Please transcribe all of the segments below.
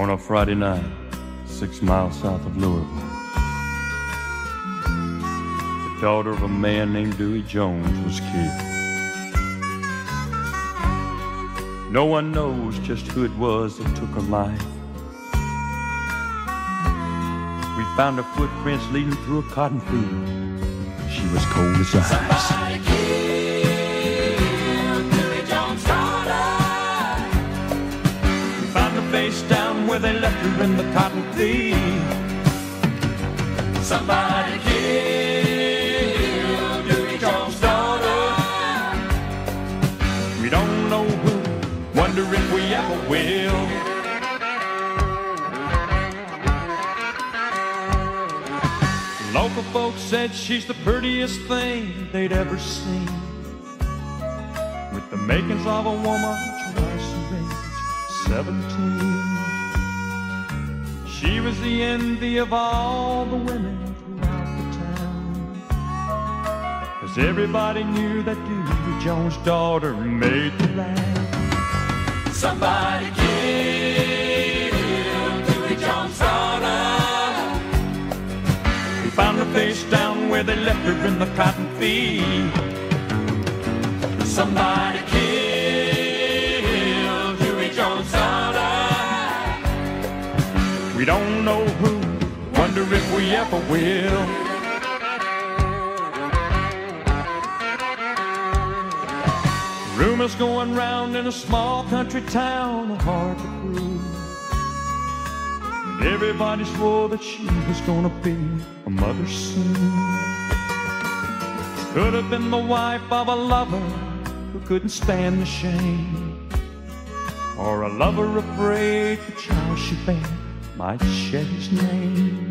On a Friday night, 6 miles south of Louisville, the daughter of a man named Dewey Jones was killed. No one knows just who it was that took her life. We found her footprints leading through a cotton field. She was cold as ice. Somebody killed Dewey Jones' daughter. We found her face down where they left her in the cotton field. Somebody killed Dewey Jones' daughter. We don't know who, wonder if we ever will. Local folks said she's the prettiest thing they'd ever seen, with the makings of a woman twice her age, 17. She was the envy of all the women throughout the town, 'cause everybody knew that Dewey Jones' daughter made the land. Somebody killed Dewey Jones' daughter. We found her face down where they left her in the cotton field. Somebody killed Dewey Jones' daughter. We don't know who, wonder if we ever will. Rumors going round in a small country town are hard to prove, and everybody swore that she was gonna be a mother soon. Could have been the wife of a lover who couldn't stand the shame, or a lover afraid the child she bare might shed his name.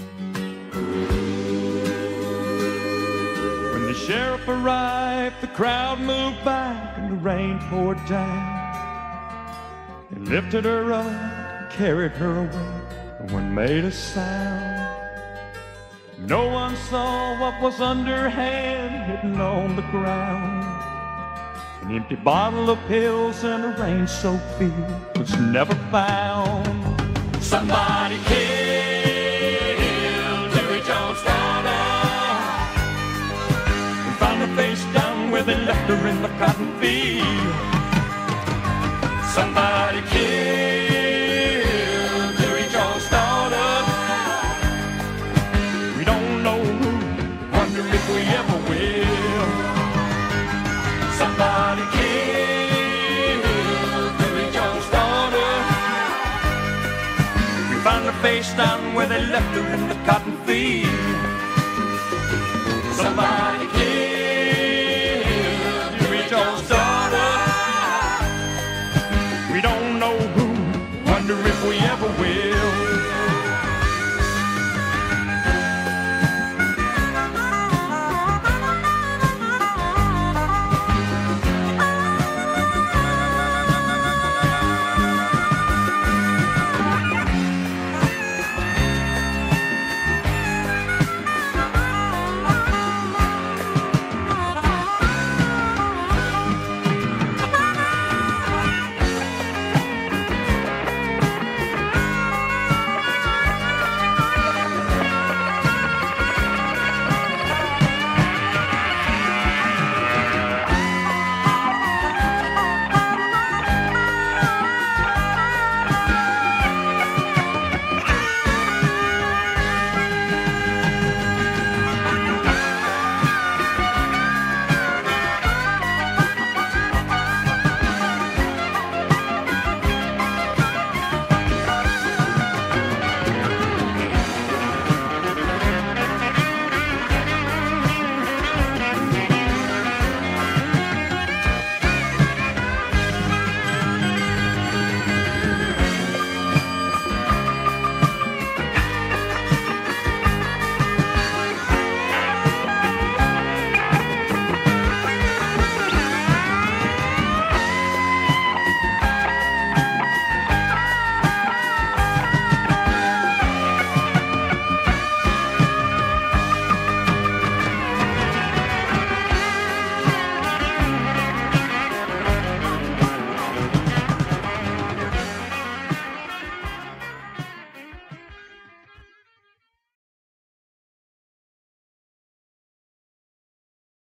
When the sheriff arrived, the crowd moved back and the rain poured down. They lifted her up and carried her away. No one made a sound. No one saw what was underhand hidden on the ground. An empty bottle of pills and a rain-soaked field was never found. Somebody killed Dewey Jones' daughter. We found her face down where they left her in the cotton field. Somebody killed Dewey Jones' daughter. We don't know who, wonder if we ever will. Somebody killed Dewey Jones' daughter. We found her face down where they left her in the cotton field. Somebody killed Dewey Jones' daughter. We don't know who, wonder if we ever will.